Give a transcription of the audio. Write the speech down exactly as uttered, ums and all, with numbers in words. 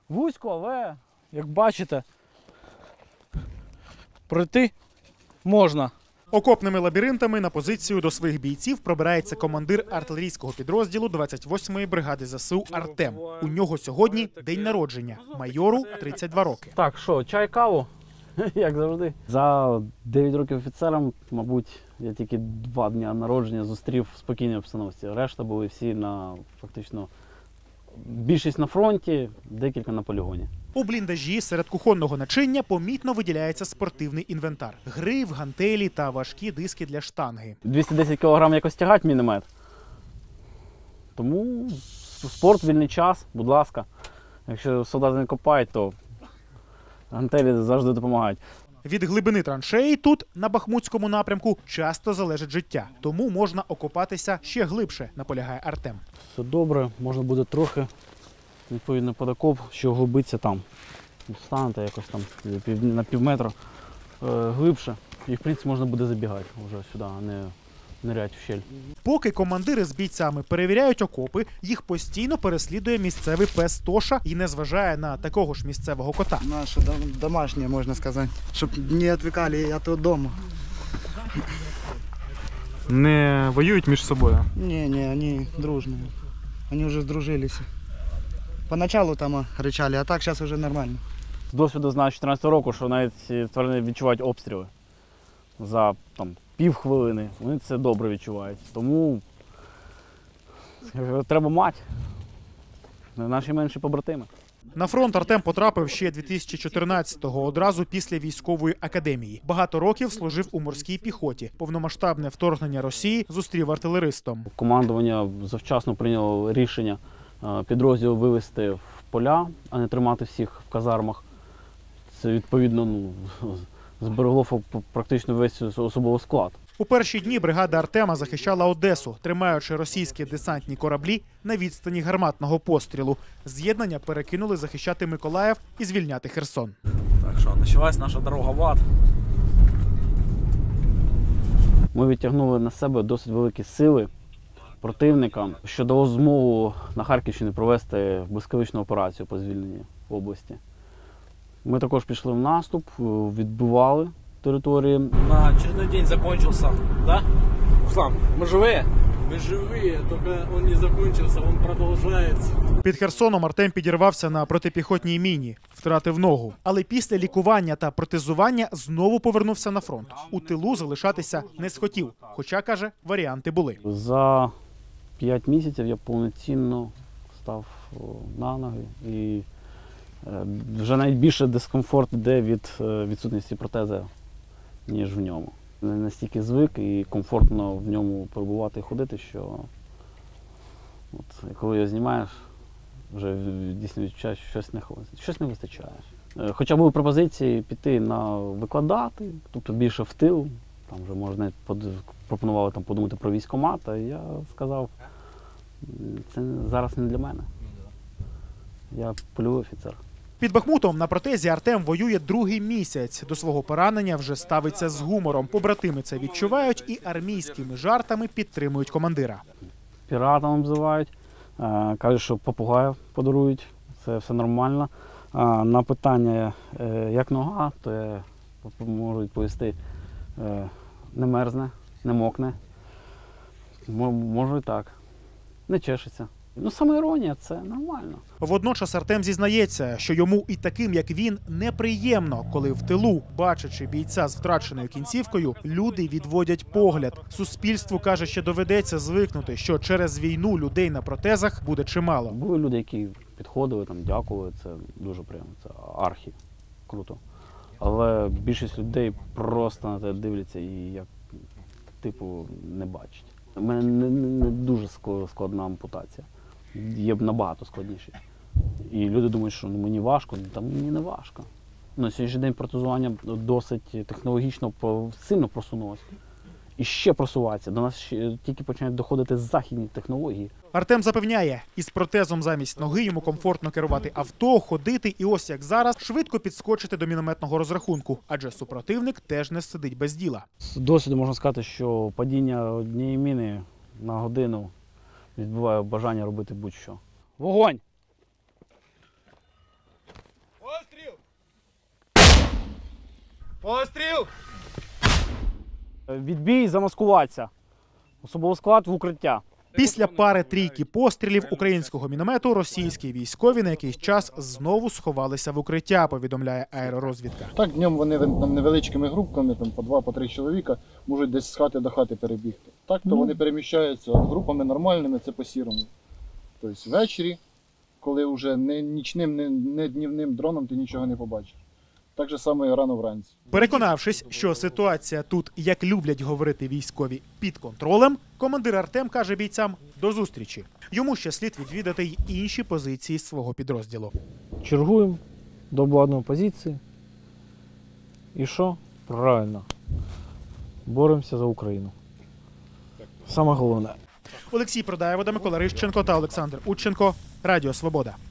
Вузько, але, як бачите, пройти можна. Окопними лабіринтами на позицію до своїх бійців пробирається командир артилерійського підрозділу двадцять восьмої бригади ЗСУ Артем. У нього сьогодні день народження. Майору тридцять два роки. Так, що, чай, каву? Як завжди. За дев'ять років офіцером, мабуть, я тільки два дні народження зустрів в спокійній обстановці. Решта були всі на, фактично, більшість на фронті, декілька на полігоні. У бліндажі серед кухонного начиння помітно виділяється спортивний інвентар. Гриф, гантелі та важкі диски для штанги. двісті десять кілограм якось тягать міномет. Тому спорт, вільний час, будь ласка. Якщо солдати не копають, то гантелі завжди допомагають. Від глибини траншеї тут, на Бахмутському напрямку, часто залежить життя. Тому можна окопатися ще глибше, наполягає Артем. Все добре, можна буде трохи, відповідно, під окоп, що глибиться там. Станете якось там на пів метра е, глибше. І, в принципі, можна буде забігати вже сюди, а не ниряти в щель. Поки командири з бійцями перевіряють окопи, їх постійно переслідує місцевий пес Тоша і не зважає на такого ж місцевого кота. Наше домашнє, можна сказати, щоб не відвикали від дому. Не воюють між собою? Ні, ні, вони дружні. Вони вже здружилися. Поначалу там ричали, а так зараз вже нормально. З досвіду знаю з чотирнадцятого року, що навіть тварини відчувають обстріли за там, пів хвилини. Вони це добре відчувають. Тому треба мати. Наші менші побратими. На фронт Артем потрапив ще дві тисячі чотирнадцятого, одразу після військової академії. Багато років служив у морській піхоті. Повномасштабне вторгнення Росії зустрів артилеристом. Командування завчасно прийняло рішення підрозділ вивезти в поля, а не тримати всіх в казармах. Це, відповідно, ну, зберегло практично весь особовий склад. У перші дні бригада Артема захищала Одесу, тримаючи російські десантні кораблі на відстані гарматного пострілу. З'єднання перекинули захищати Миколаїв і звільняти Херсон. Так що, почалась наша дорога в ад. Ми відтягнули на себе досить великі сили противника, що дало змогу на Харківщині провести блискавичну операцію по звільненню області. Ми також пішли в наступ, відбивали території. На очередной день закончился, да? Руслан, мы живые? Мы живые, только он не закончился, он продолжается. Під Херсоном Артем підірвався на протипіхотній міні, втратив ногу. Але після лікування та протезування знову повернувся на фронт. У тилу залишатися не схотів, хоча, каже, варіанти були. За п'ять місяців я повноцінно став на ноги. І вже навіть більше дискомфорт йде від відсутності протези, ніж в ньому. Не настільки звик і комфортно в ньому перебувати і ходити, що от, коли його знімаєш, вже дійсно відчуваєш, що щось не, щось не вистачає. Хоча були пропозиції піти на викладати, тобто більше в тил, там вже можна пропонували там подумати про військкомат, а я сказав, це зараз не для мене. Я польовий офіцер. Під Бахмутом на протезі Артем воює другий місяць. До свого поранення вже ставиться з гумором. Побратими це відчувають і армійськими жартами підтримують командира. Піратом обзивають, кажуть, що попугаїв подарують, це все нормально. На питання, як нога, то я можу відповісти, не мерзне, не мокне. Можу і так, не чешеться. Ну, самоіронія – це нормально. Водночас Артем зізнається, що йому і таким, як він, неприємно, коли в тилу, бачачи бійця з втраченою кінцівкою, люди відводять погляд. Суспільству, каже, ще доведеться звикнути, що через війну людей на протезах буде чимало. Були люди, які підходили, там, дякували, це дуже приємно, це архі, круто. Але більшість людей просто на те дивляться і як, типу, не бачать. У мене не, не дуже складна ампутація. Є набагато складніші. І люди думають, що ну, мені важко, там мені не важко. На сьогоднішній день протезування досить технологічно сильно просунулося. І ще просувається. До нас ще тільки починають доходити західні технології. Артем запевняє, із протезом замість ноги йому комфортно керувати авто, ходити і ось як зараз швидко підскочити до мінометного розрахунку, адже супротивник теж не сидить без діла. З досвіду можна сказати, що падіння однієї міни на годину відбиває бажання робити будь-що. Вогонь! Постріл! Відбій, замаскуватися. Особовий склад в укриття. Після пари трійки пострілів українського міномету російські військові на якийсь час знову сховалися в укриття, повідомляє аеророзвідка. Так, днем вони там невеличкими групками, там по два, по три чоловіка, можуть десь з хати до хати перебігти. Так, то вони переміщаються групами нормальними, це по сірому. Тобто ввечері, коли вже не нічним, не, не днівним дроном ти нічого не побачиш. Так же само і рано вранці. Переконавшись, що ситуація тут, як люблять говорити військові, під контролем, командир Артем каже бійцям до зустрічі. Йому ще слід відвідати й інші позиції свого підрозділу. Чергуємо до обладнаної позиції. І що? Правильно. Боремося за Україну. Саме головне. Олексій Продаєв, Микола Рищенко та Олександр Ученко. Радіо Свобода.